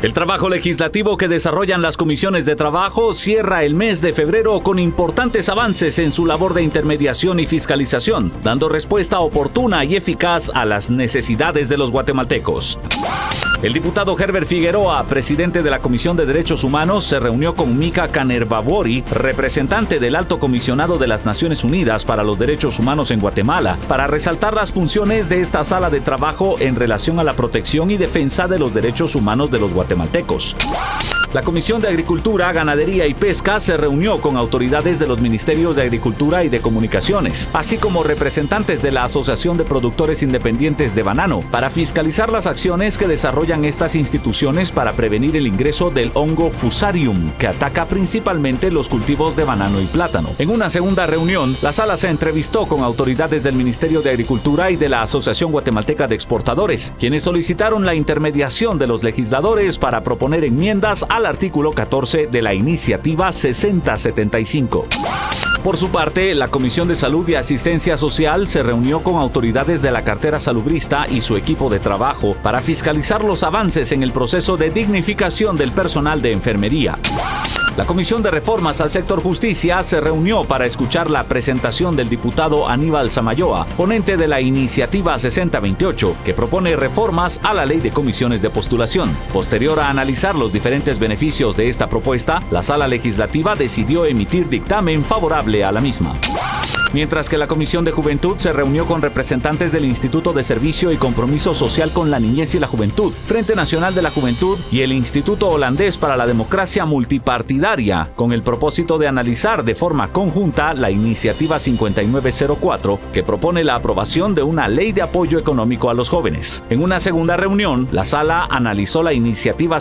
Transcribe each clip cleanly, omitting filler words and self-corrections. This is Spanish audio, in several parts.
El trabajo legislativo que desarrollan las comisiones de trabajo cierra el mes de febrero con importantes avances en su labor de intermediación y fiscalización, dando respuesta oportuna y eficaz a las necesidades de los guatemaltecos. El diputado Herbert Figueroa, presidente de la Comisión de Derechos Humanos, se reunió con Mika Kanerbabori, representante del Alto Comisionado de las Naciones Unidas para los Derechos Humanos en Guatemala, para resaltar las funciones de esta sala de trabajo en relación a la protección y defensa de los derechos humanos de los guatemaltecos. La Comisión de Agricultura, Ganadería y Pesca se reunió con autoridades de los Ministerios de Agricultura y de Comunicaciones, así como representantes de la Asociación de Productores Independientes de Banano, para fiscalizar las acciones que desarrollan estas instituciones para prevenir el ingreso del hongo Fusarium, que ataca principalmente los cultivos de banano y plátano. En una segunda reunión, la sala se entrevistó con autoridades del Ministerio de Agricultura y de la Asociación Guatemalteca de Exportadores, quienes solicitaron la intermediación de los legisladores para proponer enmiendas al artículo 14 de la iniciativa 6075. Por su parte, la Comisión de Salud y Asistencia Social se reunió con autoridades de la cartera salubrista y su equipo de trabajo para fiscalizar los avances en el proceso de dignificación del personal de enfermería. La Comisión de Reformas al Sector Justicia se reunió para escuchar la presentación del diputado Aníbal Samayoa, ponente de la iniciativa 6028, que propone reformas a la Ley de Comisiones de Postulación. Posterior a analizar los diferentes beneficios de esta propuesta, la Sala Legislativa decidió emitir dictamen favorable a la misma. Mientras que la Comisión de Juventud se reunió con representantes del Instituto de Servicio y Compromiso Social con la Niñez y la Juventud, Frente Nacional de la Juventud y el Instituto Holandés para la Democracia Multipartidaria, con el propósito de analizar de forma conjunta la iniciativa 5904, que propone la aprobación de una ley de apoyo económico a los jóvenes. En una segunda reunión, la sala analizó la iniciativa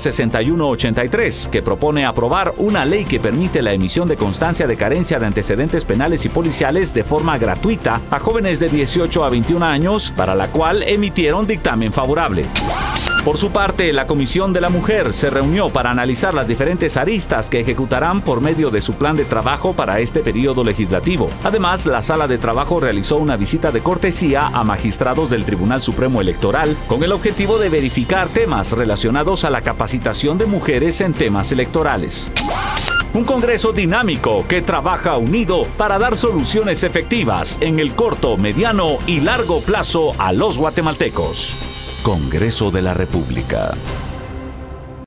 6183, que propone aprobar una ley que permite la emisión de constancia de carencia de antecedentes penales y policiales de forma gratuita a jóvenes de 18 a 21 años, para la cual emitieron dictamen favorable. Por su parte, la Comisión de la Mujer se reunió para analizar las diferentes aristas que ejecutarán por medio de su plan de trabajo para este periodo legislativo. Además, la sala de trabajo realizó una visita de cortesía a magistrados del Tribunal Supremo Electoral con el objetivo de verificar temas relacionados a la capacitación de mujeres en temas electorales. Un Congreso dinámico que trabaja unido para dar soluciones efectivas en el corto, mediano y largo plazo a los guatemaltecos. Congreso de la República.